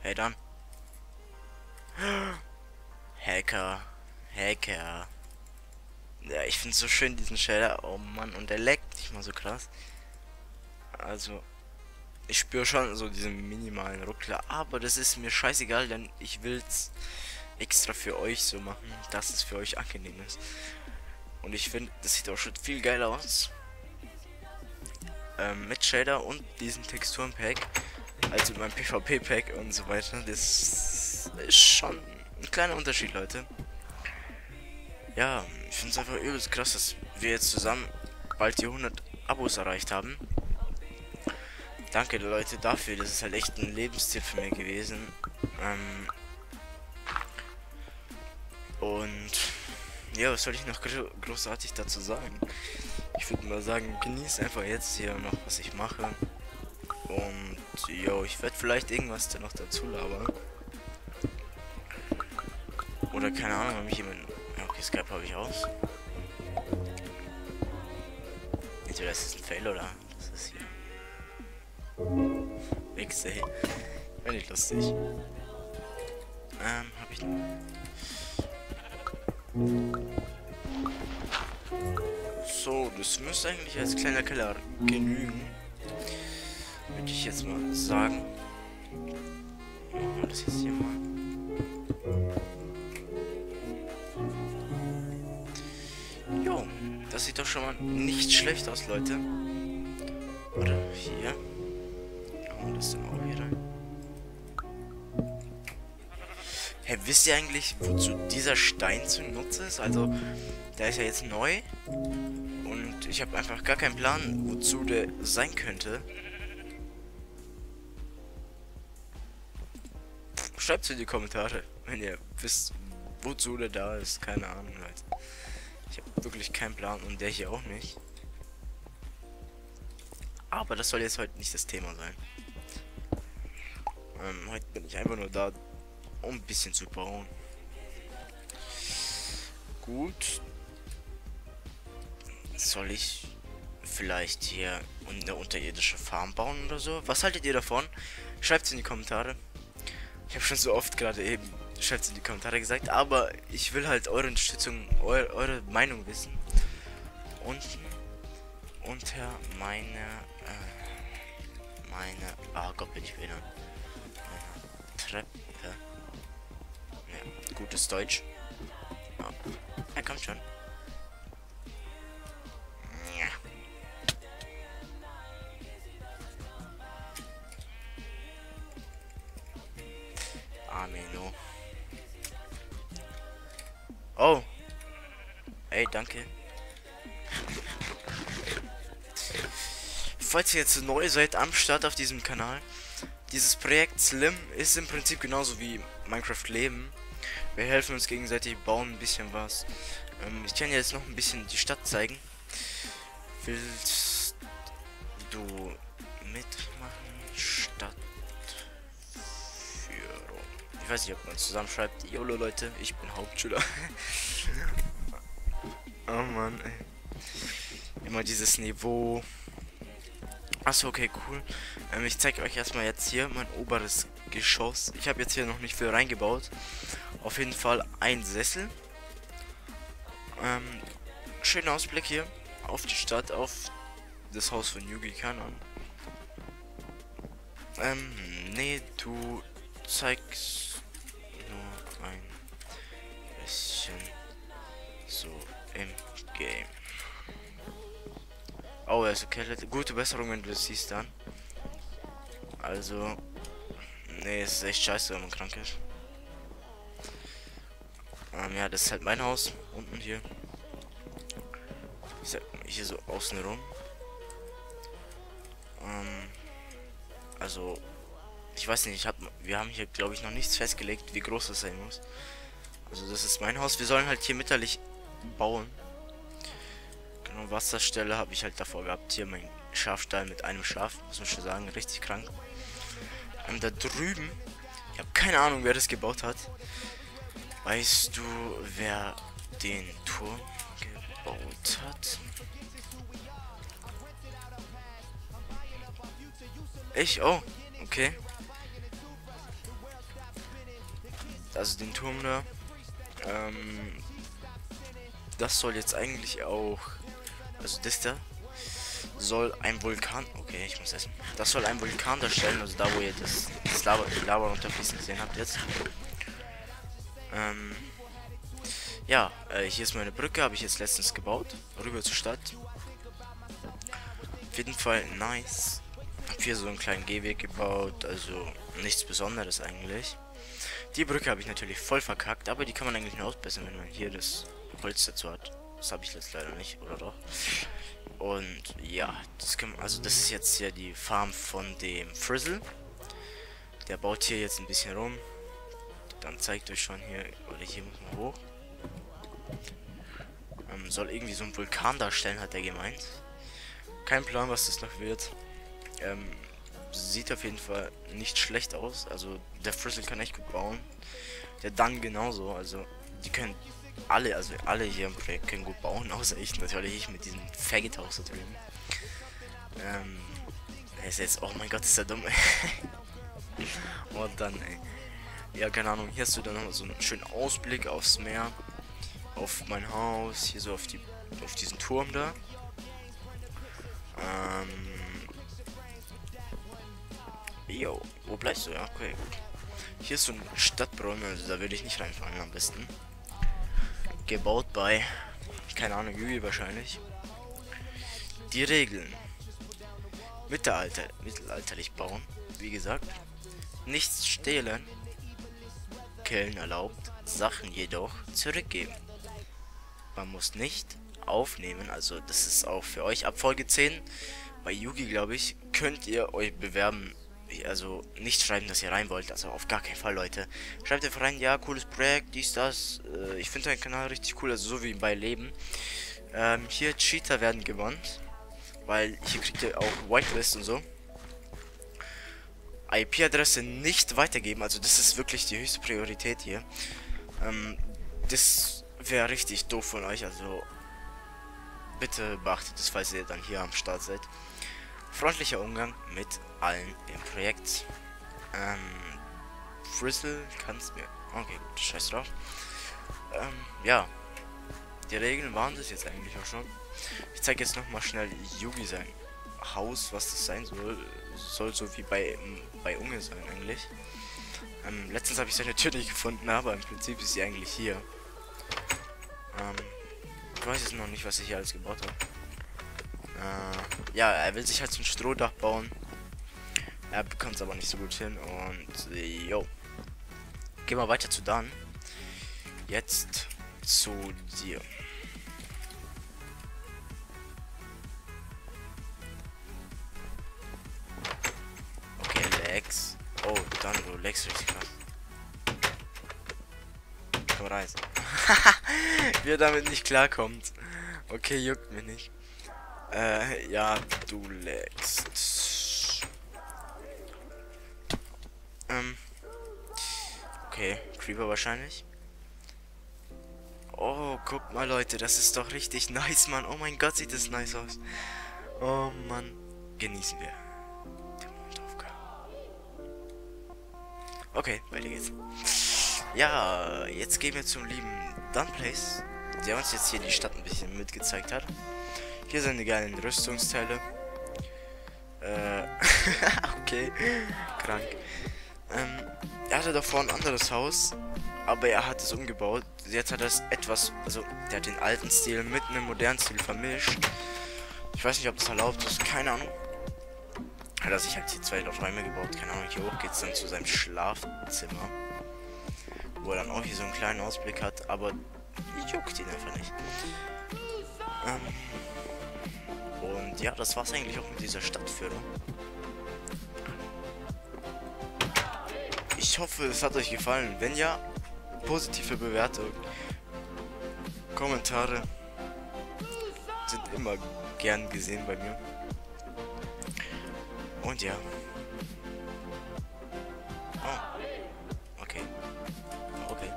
Hey dann. Hacker. Hacker. Ja, ich finde so schön diesen Shader. Oh Mann, und der leckt nicht mal so krass. Also, ich spüre schon so diesen minimalen Ruckler, aber das ist mir scheißegal, denn ich will's extra für euch so machen, dass es für euch angenehm ist. Und ich finde, das sieht auch schon viel geiler aus. Mit Shader und diesem Texturenpack, also mein PvP-Pack und so weiter. Das ist schon ein kleiner Unterschied, Leute. Ja, ich finde es einfach übelst krass, dass wir jetzt zusammen bald die 100 Abos erreicht haben. Danke Leute dafür, das ist halt echt ein Lebensziel für mich gewesen. Und ja, was soll ich noch großartig dazu sagen? Ich würde mal sagen, genieß einfach jetzt hier noch, was ich mache. Und jo, ich werde vielleicht irgendwas da noch dazu labern. Oder keine Ahnung, ob ich jemand. Ja, okay, Skype habe ich aus. Entweder ist es ein Fail oder das ist hier. Nix, ey. Wäre nicht lustig. Hab ich noch. So, das müsste eigentlich als kleiner Keller genügen. Würde ich jetzt mal sagen. Machen wir das jetzt hier mal. Jo, das sieht doch schon mal nicht schlecht aus, Leute. Oder hier. Machen wir das dann auch hier rein. Hey, wisst ihr eigentlich, wozu dieser Stein zunutze ist? Also, der ist ja jetzt neu. Und ich habe einfach gar keinen Plan, wozu der sein könnte. Schreibt es in die Kommentare, wenn ihr wisst, wozu der da ist. Keine Ahnung, Leute. Ich habe wirklich keinen Plan und der hier auch nicht. Aber das soll jetzt heute nicht das Thema sein. Heute bin ich einfach nur da, um ein bisschen zu bauen. Gut. Soll ich vielleicht hier eine unterirdische Farm bauen oder so? Was haltet ihr davon? Schreibt es in die Kommentare. Ich habe schon so oft gerade eben schreibt es in die Kommentare gesagt, aber ich will halt eure Unterstützung, eure Meinung wissen. Unten unter ah Gott, bin ich wieder. Meine Treppe. Ja, gutes Deutsch. Oh. Ja, kommt schon. Ja. Amino. Oh. Ey, danke. Falls ihr jetzt neu seid am Start auf diesem Kanal, dieses Projekt Slim ist im Prinzip genauso wie Minecraft Leben. Wir helfen uns gegenseitig, bauen ein bisschen was. Ich kann jetzt noch ein bisschen die Stadt zeigen. Willst du mitmachen? Stadtführung. Ich weiß nicht, ob man zusammenschreibt. YOLO Leute, ich bin Hauptschüler. Oh Mann, ey. Immer dieses Niveau. Achso, okay, cool. Ich zeige euch erstmal jetzt hier mein oberes Geschoss. Ich habe jetzt hier noch nicht viel reingebaut. Auf jeden Fall ein Sessel. Schöner Ausblick hier auf die Stadt, auf das Haus von Yugi Kanon. Nee, du zeigst nur ein bisschen so im Game. Oh, er ist okay. Gute Besserung, wenn du das siehst dann. Also, nee, es ist echt scheiße, wenn man krank ist. Ja, das ist halt mein Haus. Unten hier. Ich sag hier so außen rum. Also, ich weiß nicht, wir haben hier, glaube ich, noch nichts festgelegt, wie groß das sein muss. Also, das ist mein Haus. Wir sollen halt hier mitterlich bauen. Genau, Wasserstelle habe ich halt davor gehabt. Hier mein Schafstall mit einem Schaf, muss man schon sagen, richtig krank. Da drüben, ich habe keine Ahnung, wer das gebaut hat. Weißt du, wer den Turm gebaut hat? Ich? Oh, okay. also den Turm da. Das soll jetzt eigentlich auch, also das da soll ein Vulkan, okay, ich muss essen. Das soll ein Vulkan darstellen, also da wo ihr das Lava runterfließen gesehen habt jetzt. Ja, hier ist meine Brücke, habe ich jetzt letztens gebaut, rüber zur Stadt. Auf jeden Fall nice. Hab hier so einen kleinen Gehweg gebaut, also nichts Besonderes eigentlich. Die Brücke habe ich natürlich voll verkackt, aber die kann man eigentlich nur ausbessern, wenn man hier das Holz dazu hat. Das habe ich jetzt leider nicht, oder doch? Und ja, das kann man, also das ist jetzt hier die Farm von dem Frizzle. Der baut hier jetzt ein bisschen rum. Dann zeigt euch schon hier, oder hier muss man hoch. Soll irgendwie so einen Vulkan darstellen, hat er gemeint. Kein Plan, was das noch wird. Sieht auf jeden Fall nicht schlecht aus. Also der Frizzle kann echt gut bauen. Der dann genauso. Also die können alle, also alle hier im Projekt können gut bauen, außer ich natürlich, ich mit diesem Faggot-Haus da drüben. Er ist jetzt, oh mein Gott, ist der dumm, ey. Und dann, ey. Ja, keine Ahnung, hier hast du dann nochmal so einen schönen Ausblick aufs Meer. Auf mein Haus, hier so auf diesen Turm da. Jo, wo bleibst du? Ja, okay. Hier ist so ein Stadtbrunnen, also da würde ich nicht reinfallen am besten. Gebaut bei, keine Ahnung, Yugi wahrscheinlich. Die Regeln. Mittelalterlich bauen, wie gesagt. Nichts stehlen. Killen erlaubt, Sachen jedoch zurückgeben. Man muss nicht aufnehmen, also das ist auch für euch ab Folge 10. Bei Yugi, glaube ich, könnt ihr euch bewerben. Also nicht schreiben, dass ihr rein wollt, also auf gar keinen Fall, Leute. Schreibt einfach rein, ja, cooles Projekt, dies, das. Ich finde deinen Kanal richtig cool, also so wie bei Leben. Hier Cheater werden gebannt, weil hier kriegt ihr auch Whitelist und so. IP-Adresse nicht weitergeben, also das ist wirklich die höchste Priorität hier. Das wäre richtig doof von euch, also bitte beachtet es, falls ihr dann hier am Start seid. Freundlicher Umgang mit allen im Projekt. Frizzle kannst mir. Okay, gut, scheiß drauf. Ja. Die Regeln waren das jetzt eigentlich auch schon. Ich zeige jetzt noch mal schnell Yugi sein Haus, was das sein soll. Soll so wie bei Unge sein eigentlich. Letztens habe ich seine Tür nicht gefunden, aber im Prinzip ist sie eigentlich hier. Ich weiß jetzt noch nicht, was ich hier alles gebaut habe. Ja, er will sich halt so ein Strohdach bauen. Er bekommt es aber nicht so gut hin. Und jo. Gehen wir weiter zu Dan. Jetzt zu dir. Okay, Lex. Oh, Dan, du Lex richtig krass. Komm rein. Wie er damit nicht klarkommt. Okay, juckt mir nicht. Ja, du legst. Okay, Creeper wahrscheinlich. Oh, guck mal, Leute, das ist doch richtig nice, Mann. Oh mein Gott, sieht das nice aus. Oh, Mann. Genießen wir. Okay, weiter geht's. Ja, jetzt gehen wir zum lieben Dunplace, der uns jetzt hier die Stadt ein bisschen mitgezeigt hat. Hier sind die geilen Rüstungsteile. Okay, krank. Er hatte davor ein anderes Haus, aber er hat es umgebaut. Jetzt hat er es etwas, also der hat den alten Stil mit einem modernen Stil vermischt. Ich weiß nicht, ob das erlaubt ist, keine Ahnung. Hat er sich halt hier zwei Räume gebaut, keine Ahnung. Hier hoch geht es dann zu seinem Schlafzimmer, wo er dann auch hier so einen kleinen Ausblick hat, aber juckt ihn einfach nicht. Und ja, das war's eigentlich auch mit dieser Stadtführung. Ich hoffe, es hat euch gefallen. Wenn ja, positive Bewertung. Kommentare sind immer gern gesehen bei mir. Und ja. Oh. Okay. Okay.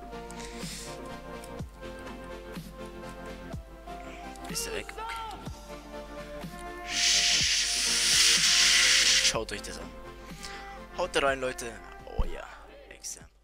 Ist er weg? Okay. Schaut euch das an. Haut rein, Leute. Oh ja. Example.